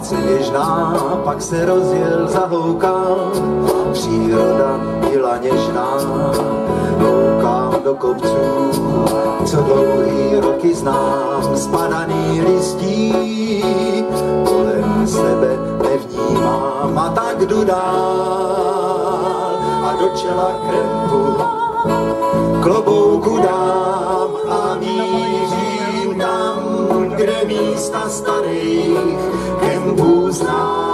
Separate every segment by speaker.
Speaker 1: se něžná, pak se rozjel, zahoukal, příroda byla něžná. Koukám do kopců, co dlouhý roky znám, spadaný listí, kolem sebe nevnímám a tak jdu dál a do čela krempu klobouku dám a mířím tam, kde místa starých kempů znám.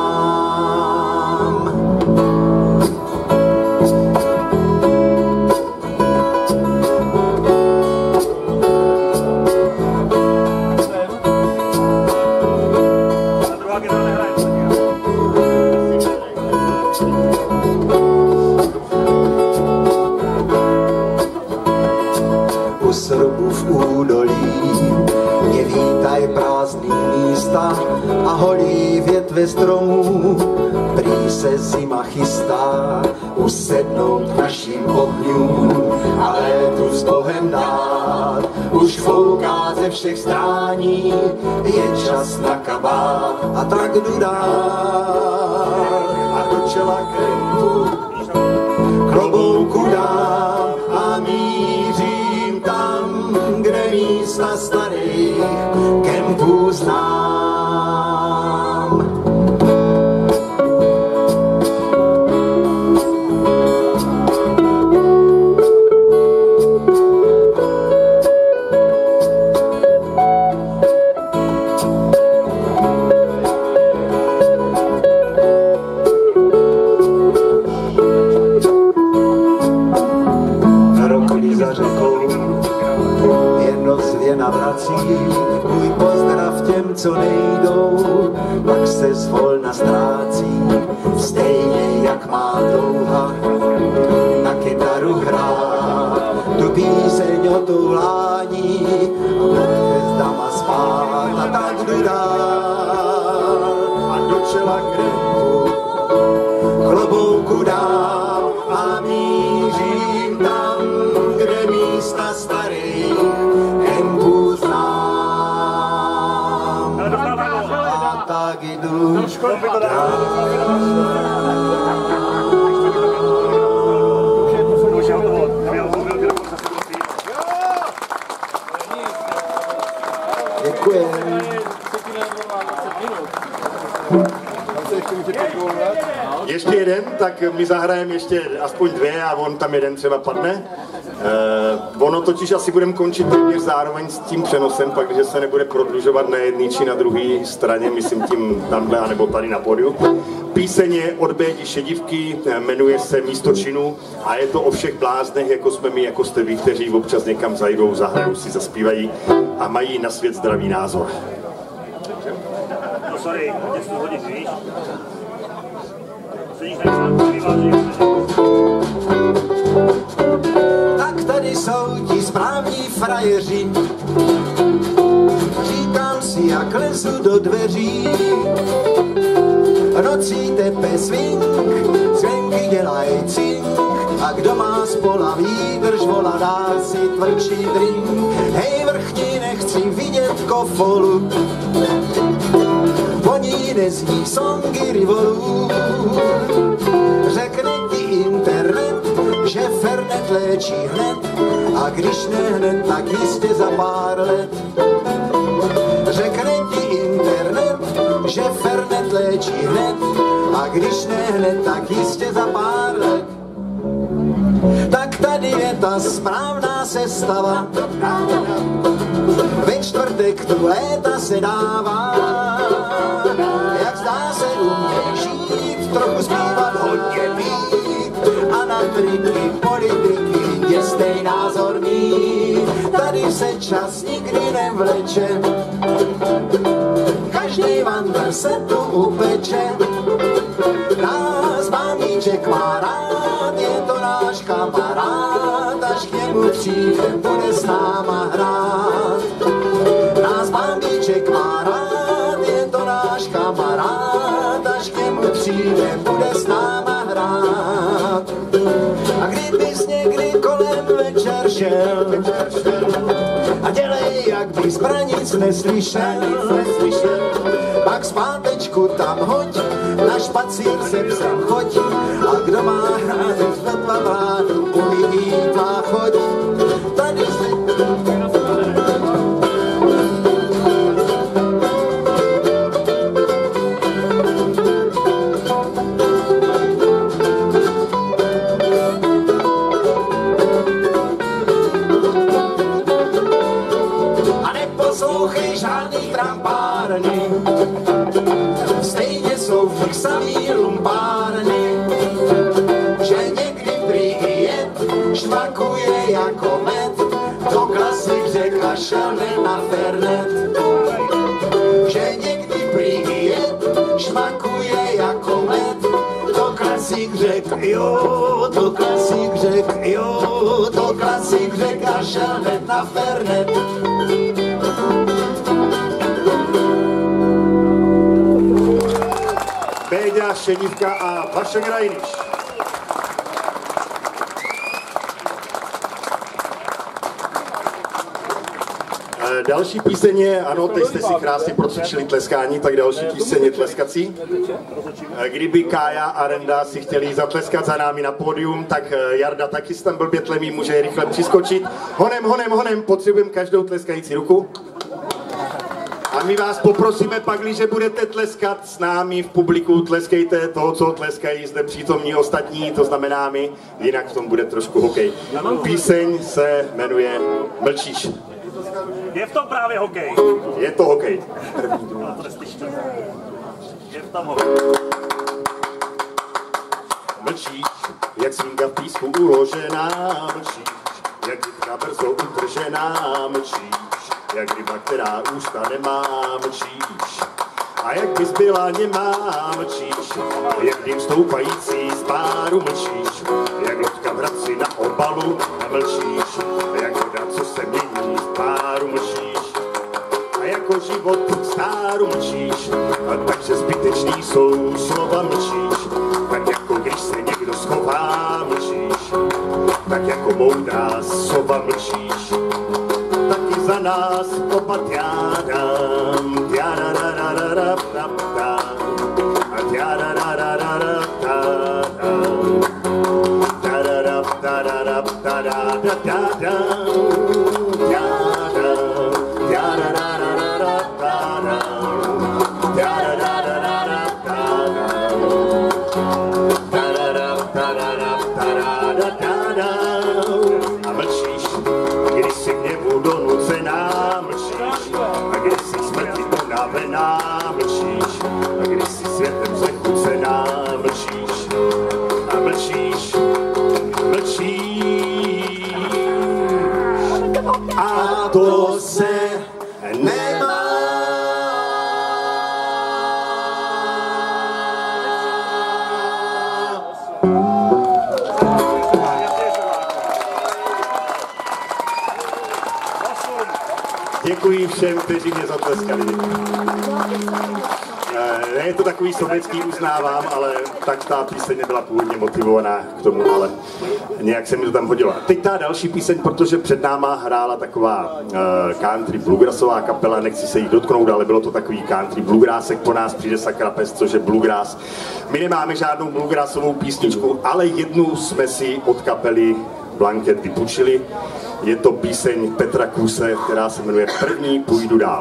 Speaker 1: U srbu v údolí mě vítaj prázdný místa a holí větve stromů. Prý se zima chystá usednout našim ohňům a létu s Bohem dát. Už fouká ze všech strání, je čas na kabát a tak jdu dál a do čela krempu klobouku dám a mířím tam, kde místa starých kempů znám. Navrací můj pozdrav těm, co nejdou, pak se zvolna ztrácí, stejně jak má touha na kytaru hrát, tu píseň o toulání a pod hvězdama spát a tak jdu dál a do čela krempu klobouku dám a mířím tam, kde místa starých kempů znám. A tak jdu děkujem.
Speaker 2: Ještě jeden, tak my zahrajeme ještě aspoň dvě a on tam jeden třeba padne. Ono totiž asi budeme končit téměř zároveň s tím přenosem, pak když se nebude prodlužovat na jedné či na druhé straně, myslím tím tamhle anebo tady na pódiu. Píseň je od Bédi Šedivky, jmenuje se Místo činu a je to o všech bláznech, jako jsme my, jako jste vy, kteří občas někam zajdou, zahrajou si, zaspívají a mají na svět zdravý názor.
Speaker 3: No sorry, hodně to hodit, víš?
Speaker 1: Tak tady jsou ti správní frajeři, říkám si, jak lezu do dveří. Nocí tepe swing, zvenky dělaj cink, a kdo má spola výdrž, volá, dá si tvrdší drink. Hej vrchní, nechci vidět kofolu, po ní nezní songy rivolů. Řekne ti internet, že Fernet léčí hned, a když ne hned, tak jistě za pár let. Řekne ti internet, že Fernet léčí hned, a když ne hned, tak jistě za pár let. Tak tady je ta správná sestava, ve čtvrtek tu léta se dává. Jak zdá se uměj žít, trochu zpívat, hodně pít, a na triky politiky je stejný názor mít. Tady se čas nikdy nevleče, každý vandr se tu upeče. Nás Bambíček má rád, je to náš kamarád, až k němu přijde, bude s náma hrát. Nás Bambíček má rád, je to náš kamarád, až k němu přijde, bude s náma hrát. A kdybys někdy kolem večer šel a dělej, jak bys pra nic neslyšel, pak zpátečku pušku tam hoď, na špacír se psem choď, a kdo má hrázek z letva vládu, uvidí tvá choď. Tady se... Žádný trampárny, stejně jsou v nich samý lumpárny, že někdy prý i jed švakuje jako med, to klasik řek a šel na fernet. Že někdy prý i jed švakuje jako med, to klasik řek, jo, to klasik řek, jo, to klasik řek a šel na fernet.
Speaker 2: Béďa Šedivka a Vašek Rajniš. Další píseň je, ano, teď jste si krásně procvičili tleskání, tak další píseň je tleskací. Kdyby Kája a Renda si chtěli zatleskat za námi na pódium, tak Jarda taky se tam blbě tlemí, může rychle přiskočit. Honem, honem, honem, potřebujeme každou tleskající ruku. A my vás poprosíme pak, že budete tleskat s námi v publiku, tleskejte toho, co tleskají zde přítomní ostatní, to znamená my, jinak v tom bude trošku hokej. Píseň se jmenuje Mlčíš.
Speaker 3: Je v tom právě hokej.
Speaker 2: Je to hokej.
Speaker 3: Je v tom hokej.
Speaker 2: Mlčíš, jak svinga v písku uložená, mlčíš, jak dětka brzo utržená, mlčíš, jak ryba, která ústa nemá, mlčíš. A jak bys byla nemá, mlčíš, jak dým stoupající z páru, mlčíš, jak loďka v hradci na obalu, mlčíš, jak voda, co se mění v páru, mlčíš. A jako život stáru, mlčíš, a takže zbytečný jsou slova, mlčíš, tak jako když se někdo schová, mlčíš, tak jako moudrá sova, mlčíš. Taky za nás oba tjádám, tjádárárárárárám, a tjádárárárárám, a mlčíš, když si k němu donucená, mlčíš, a když si smrti unavená, mlčíš, a když si světem znechucená, mlčíš, a mlčíš, mlčíš. A to se nemá. Děkuji všem, kteří mě zatleskali. Ne je to takový sovětský, uznávám, ale tak ta píseň nebyla původně motivovaná k tomu, ale nějak se mi to tam hodilo. Teď ta další píseň, protože před náma hrála taková country bluegrassová kapela, nechci se jí dotknout, ale bylo to takový country bluegrassek, po nás přijde sakra pes, což je bluegrass. My nemáme žádnou bluegrassovou písničku, ale jednu jsme si od kapely Blanket vypůjčili. Je to píseň Petra Kuse, která se jmenuje První půjdu dál.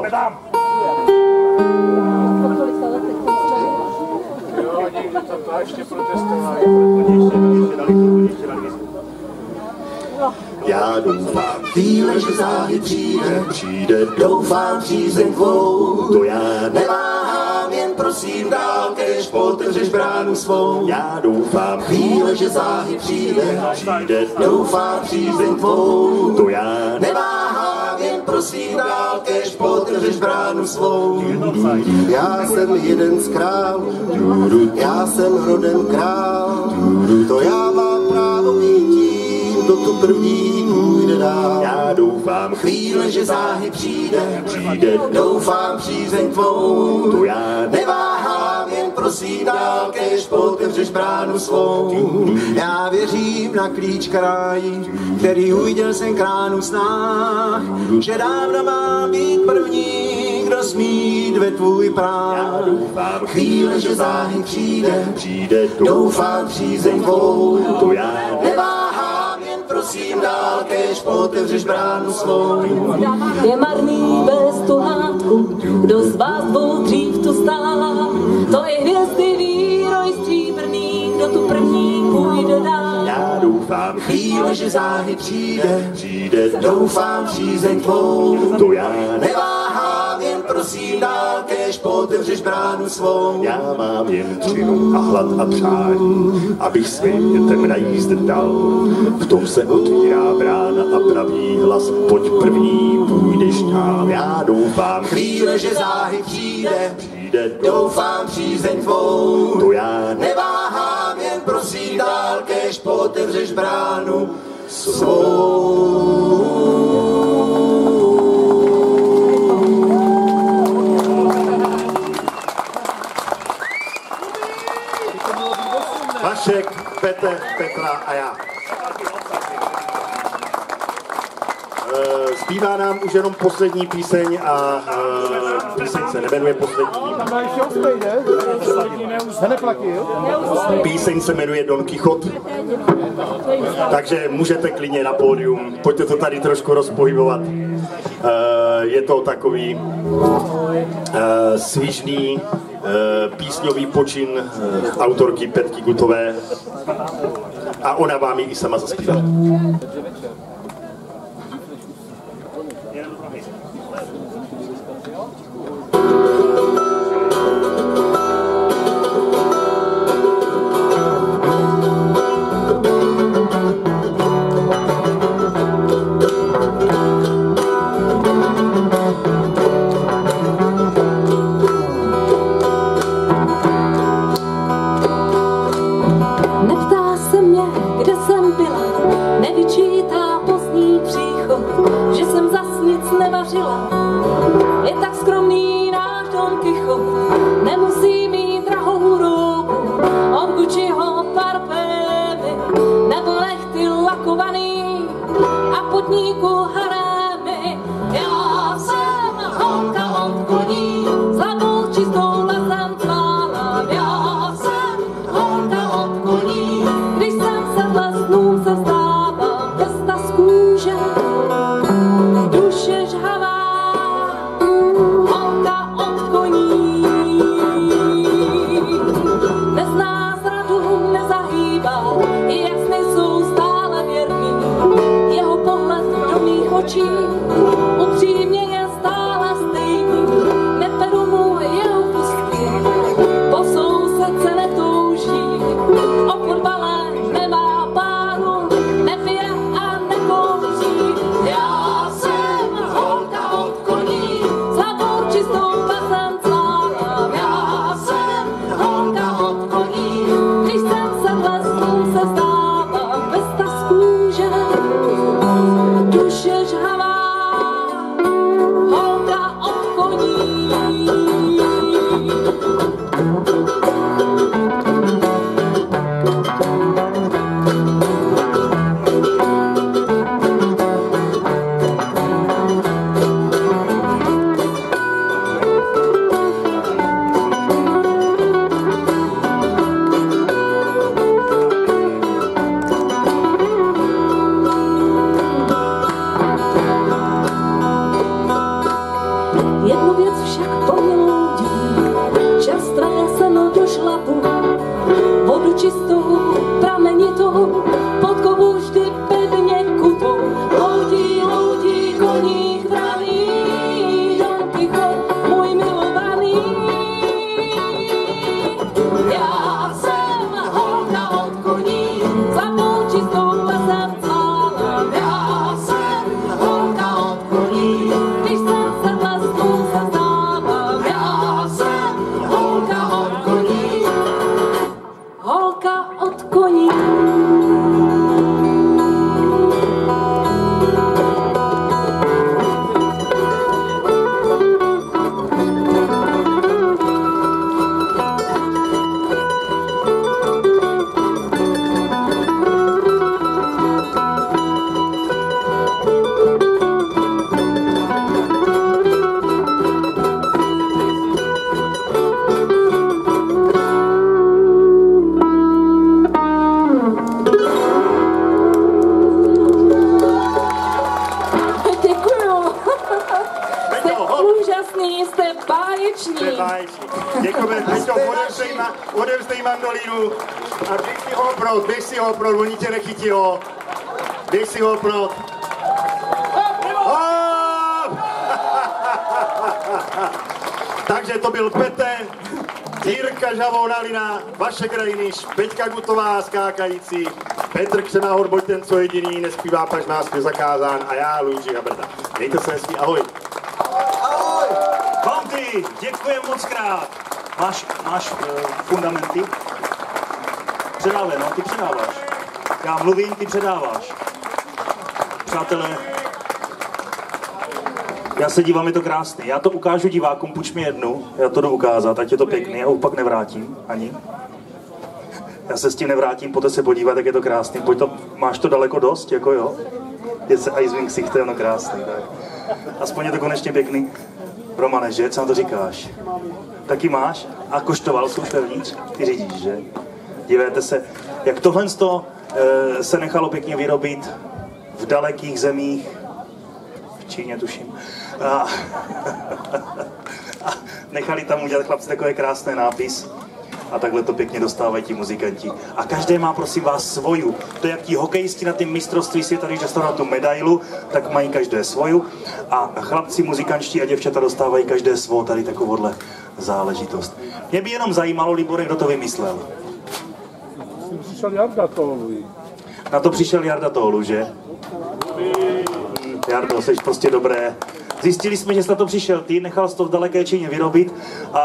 Speaker 2: Já doufám, chvíle, že záhy přijde, doufám přízeň tvou, to já neváhám, jen prosím dál, kež otevřeš bránu svou. Já doufám, chvíle, že záhy přijde, doufám přízeň tvou, to já neváhám, jen prosím dál, kež otevřeš bránu svou. Já jsem jeden z králů, já jsem rodem král, to já mám právo mít, kdo tu první půjde dál. Já doufám, chvíle, že záhy přijde, doufám přízeň tvou, to já neváhám, jen prosím dál, kež otevřeš bránu svou. Já věřím na klíč krájí, který uviděl jsem kránu snách, že dávno má být první, kdo
Speaker 1: nikdo smít ve tvůj plán. Chvíle, že záhy přijde, doufám přízeň tvou.
Speaker 2: To já
Speaker 1: neváhám, jen prosím dál, kéž otevřeš bránu svou.
Speaker 4: Je marný bez tu hádku, kdo z vás dvou dřív tu stál. To je hvězdy výroj stříbrný, kdo tu první půjde dál.
Speaker 2: já doufám,
Speaker 1: Chvíle, že záhy přijde, doufám přízeň tvou.
Speaker 2: to já
Speaker 1: Neváhám, jen prosím dál, kéž otevřeš bránu svou.
Speaker 2: Já mám jen třinu a hlad a přání, abych svým dětem najíst dal. V tom se otvírá brána a pravý hlas, pojď první, půjdeš dál. Já doufám,
Speaker 1: Chvíle, že záhy přijde, doufám přízeň tvou.
Speaker 2: to já
Speaker 1: Neváhám, jen prosím dál, kéž otevřeš bránu svou.
Speaker 2: Vašek, Petr, Petra a já. Zbývá nám už jenom poslední píseň a píseň se nemenuje poslední. Píseň se jmenuje Don Quixote. Takže můžete klidně na pódium, pojďte to tady trošku rozpohybovat. Je to takový svižný písňový počin autorky Petky Gutové a ona vám ji i sama zaspívá.
Speaker 4: Neptá se mě, kde jsem byla, nevyčítá pozdní příchod, že jsem zas nic nevařila. Je tak skromný náš Don Quixote, nemusí mít drahou ruku od Gucciho parfémy nebo nechty lakovaný a podníku harémy. Já jsem holka od koní, zlatou čistou lesem cválám. Já jsem holka od koní, když jsem se lesnům se vzdávám. Vesta z kůže, duše žhavá, holka od koní. Nezná zradu, nezahýbá, i jak sny jsou stále věrný. Jeho pohled do mých očí upřímně je stále stejný. Neperu mu jeho pustky, po sousedce netouží. O fotbale nemá páru, nepije a nekouří. Já jsem holka od koní, zlatou čistou lesem cválám. Já jsem holka od koní, když jsem se lesnům se vzdávám. Vesta z kůže, duše žhavá, holka od koní.
Speaker 2: Děkujeme, Peťo, odevzdej mandolínu a běž si ho oprot, oni tě nechytilo. Běž si ho oprot. Takže to byl Pete, Jirka Žavonalina, Vašek Rejniš, Peťka Gutová skákající, Petr Křenáhor, buď ten co jediný, nespívá, paž nás je zakázán a já, Luigi Habrda. Mějte se hezky, ahoj.
Speaker 3: Ahoj. Bounty, děkujem moc krát. Máš fundamenty? Předávej, no, ty předáváš. Já mluvím, ty předáváš. Přátelé, já se dívám, je to krásný. Já to ukážu divákům, půjč mi jednu. Já to jdu ukázat, ať je to pěkný, já ho pak nevrátím ani. Já se s tím nevrátím, poté se podívat, jak je to krásný. Pojď to, máš to daleko dost, jako jo? Je se Icewing Sicht, to je ono krásný, tak. Aspoň je to konečně pěkný. Romane, že? Co na to říkáš? Taky máš? A koštoval jsi už vevnitř? Ty řídíš, že? Dívejte se, jak tohle se nechalo pěkně vyrobit v dalekých zemích, v Číně tuším. A nechali tam udělat chlapci takový krásný nápis. A takhle to pěkně dostávají ti muzikanti. A každý má, prosím vás, svoju. To je jak ti hokejisti na tím mistrovství světa, když dostanou tu medailu, tak mají každé svoju. A chlapci, muzikančtí a děvčata dostávají každé svou tady takovouhle záležitost. Mě by jenom zajímalo, Libore, kdo to vymyslel.
Speaker 5: Přišel Jarda Toolu.
Speaker 2: Na to přišel Jarda Toolu, že? Jardo, jsi prostě dobré. Zjistili jsme, že jsi na to přišel ty, nechal jsi to v daleké Číně vyrobit a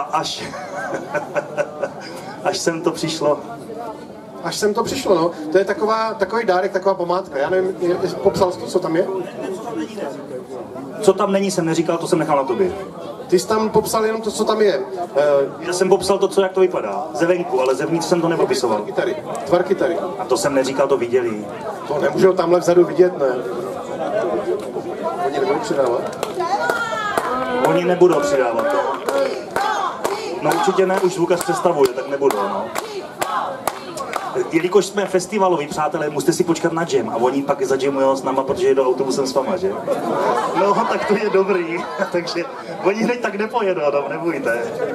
Speaker 2: až sem to přišlo.
Speaker 6: Až sem to přišlo, no. To je takový dárek, taková památka. Já nevím, popsal jsi to, co tam je?
Speaker 2: Co tam není, jsem neříkal, to jsem nechal na tobě.
Speaker 6: Ty jsi tam popsal jenom to, co tam je.
Speaker 2: Já jsem popsal to, co jak to vypadá. Zevenku, ale zevnitř jsem to nepopisoval.
Speaker 6: Tvar kytary.
Speaker 2: A to jsem neříkal, to viděli.
Speaker 6: To nemůžou tamhle vzadu vidět, ne? Oni nebudou přidávat?
Speaker 2: Oni nebudou přidávat, to. No určitě ne, už zvukař představuje, tak nebudou, no. Jelikož jsme festivaloví přátelé, musíte si počkat na jam a oni pak zajamujou s náma, protože jedou autobusem s váma, že? No, tak to je dobrý, takže oni hned tak nepojedou, no, nebojte.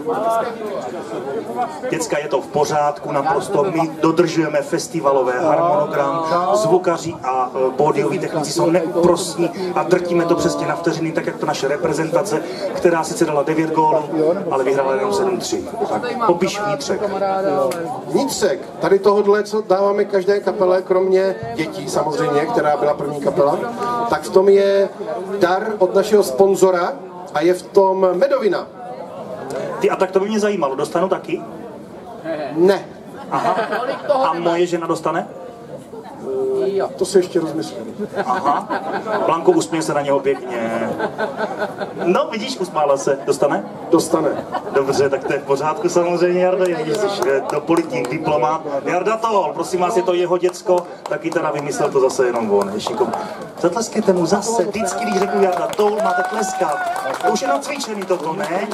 Speaker 2: Děcka, je to v pořádku, naprosto, my dodržujeme festivalové harmonogram, zvukaři a pódioví technici jsou neúprosní a drtíme to přesně na vteřiny, tak jak to naše reprezentace, která sice dala 9 gólů, ale vyhrála jenom 7-3. Tak popiš vnitřek.
Speaker 6: Vnitřek, tady tohodle, co dáváme každé kapele, kromě dětí samozřejmě, která byla první kapela, tak v tom je dar od našeho sponzora a je v tom medovina.
Speaker 2: Ty, a tak to by mě zajímalo, dostanu taky?
Speaker 6: Ne.
Speaker 2: Aha. A moje žena dostane?
Speaker 6: To si ještě rozmyslím.
Speaker 2: Aha. Blanko, usměje se na něho pěkně. No, vidíš, usmála se. Dostane?
Speaker 6: Dostane.
Speaker 2: Dobře, tak to je v pořádku samozřejmě, Jarda, jsi to politik, diplomát. Jarda Tool, prosím vás, je to jeho děcko, taky teda vymyslel to zase jenom on. Zatleskejte mu zase, vždycky, když řeknu Jarda Tool, máte tleskat. To už je nacvičený toto, ne?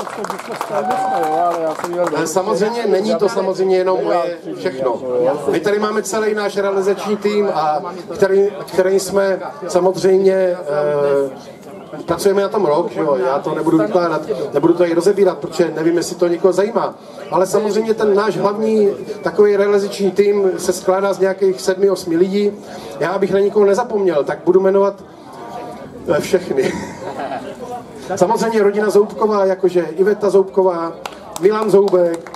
Speaker 6: Samozřejmě není to samozřejmě jenom moje všechno. My tady máme celý náš realizační tým, a který jsme samozřejmě pracujeme na tom rok, jo? Já to nebudu vykládat, nebudu to i rozebírat, protože nevím, jestli to někoho zajímá. Ale samozřejmě ten náš hlavní takový realizační tým se skládá z nějakých 7-8 lidí. Já, abych na nikoho nezapomněl, tak budu jmenovat všechny. Samozřejmě rodina Zoubková, jakože Iveta Zoubková, Milan Zoubek,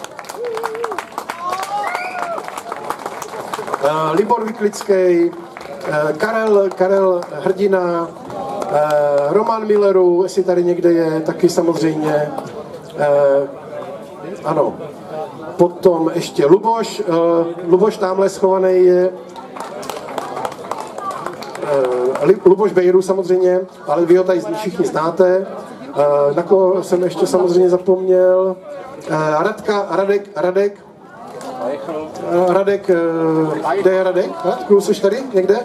Speaker 6: Libor Vyklický, Karel Hrdina, Roman Milleru, jestli tady někde je, taky samozřejmě. Ano. Potom ještě Luboš tamhle schovaný je. Luboš Bejru samozřejmě, ale vy ho tady všichni znáte. Na koho jsem ještě samozřejmě zapomněl. Radek, kde je Radek? Radku, jsi tady někde?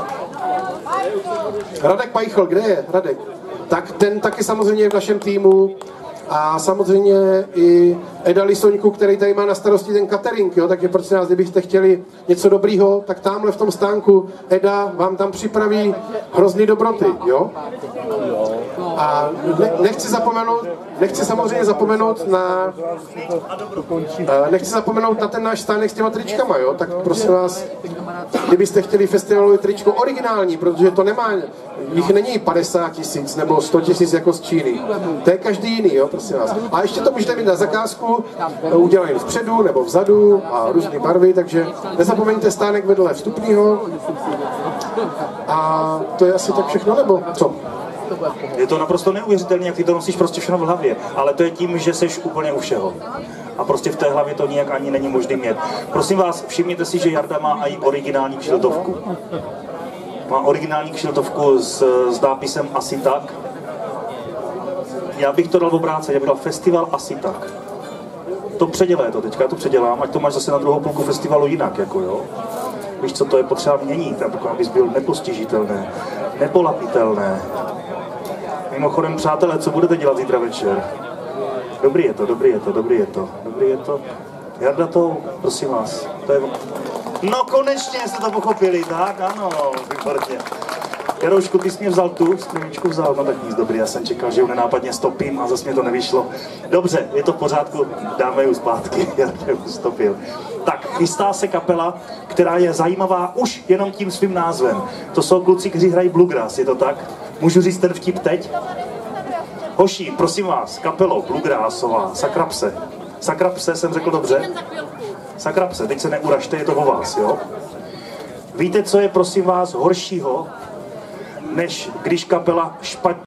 Speaker 6: Radek Pajchl, kde je Radek? Tak ten taky samozřejmě je v našem týmu a samozřejmě i Eda Lisoňku, který tady má na starosti ten catering, jo, takže prosím vás, kdybyste chtěli něco dobrýho, tak tamhle v tom stánku Eda vám tam připraví hrozný dobroty, jo. A nechci samozřejmě zapomenout na ten náš stánek s těma tričkama, jo, tak prosím vás, kdybyste chtěli festivalové tričko originální, protože to nemá, jich není 50 000 nebo 100 000 jako z Číny. To je každý jiný, jo, prosím vás. A ještě to můžete mít na zakázku, udělají vpředu nebo vzadu a různé barvy, takže nezapomeňte stánek vedle vstupního. A to je asi tak všechno, nebo co?
Speaker 3: Je to naprosto neuvěřitelné, jak ty to nosíš prostě všechno v hlavě, ale to je tím, že seš úplně u všeho. A prostě v té hlavě to nijak ani není možné mít. Prosím vás, všimněte si, že Jarda má i originální kšiltovku. Má originální kšiltovku s nápisem Asi tak. Já bych to dal v obráceně, já bych dal festival Asi tak. To předělé to teďka, já to předělám, ať to máš zase na druhou půlku festivalu jinak, jako jo. Víš co, to je potřeba měnit, abys byl nepostižitelný, nepolapitelné. Mimochodem, přátelé, co budete dělat zítra večer? Dobrý je to. Jarda to, prosím vás, to je... No konečně jste to pochopili, tak ano, výborně. Jaroušku, ty jsi mě vzal tu skleničku vzal, no tak nic dobrý, já jsem čekal, že ju nenápadně stopím a zase mě to nevyšlo. Dobře, je to v pořádku, dáme ju zpátky, já ju stopil. Tak, chystá se kapela, která je zajímavá už jenom tím svým názvem. To jsou kluci, kteří hrají bluegrass, je to tak? Můžu říct ten vtip teď? Hoši, prosím vás, kapelo bluegrassová, Sakrapse. Sakrapse jsem řekl dobře? Sakrapse, teď se neuražte, je to o vás, jo? Víte, co je, prosím vás, horšího, než když kapela špatně